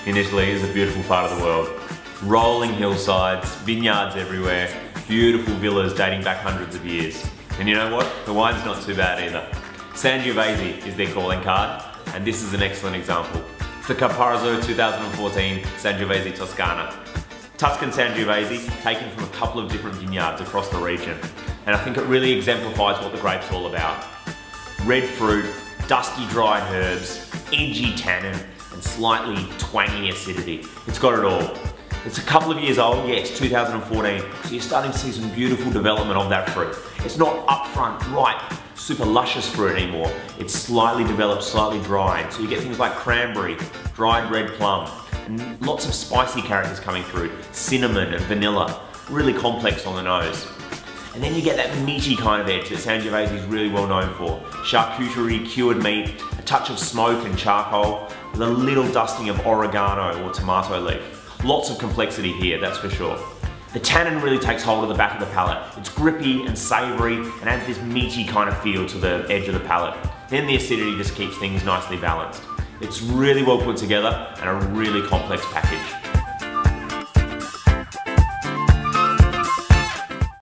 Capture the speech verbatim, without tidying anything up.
in Italy is a beautiful part of the world. Rolling hillsides, vineyards everywhere, beautiful villas dating back hundreds of years. And you know what? The wine's not too bad either. Sangiovese is their calling card, and this is an excellent example. It's the Caparzo two thousand fourteen Sangiovese Toscana. Tuscan Sangiovese, taken from a couple of different vineyards across the region. And I think it really exemplifies what the grape's all about. Red fruit, dusty dried herbs, edgy tannin, and slightly twangy acidity. It's got it all. It's a couple of years old, yes, two thousand fourteen, so you're starting to see some beautiful development of that fruit. It's not upfront, ripe, super luscious fruit anymore. It's slightly developed, slightly dried, so you get things like cranberry, dried red plum, and lots of spicy characters coming through, cinnamon and vanilla, really complex on the nose. And then you get that meaty kind of edge that Sangiovese is really well known for. Charcuterie, cured meat, a touch of smoke and charcoal, with a little dusting of oregano or tomato leaf. Lots of complexity here, that's for sure. The tannin really takes hold of the back of the palate. It's grippy and savoury and adds this meaty kind of feel to the edge of the palate. Then the acidity just keeps things nicely balanced. It's really well put together and a really complex package.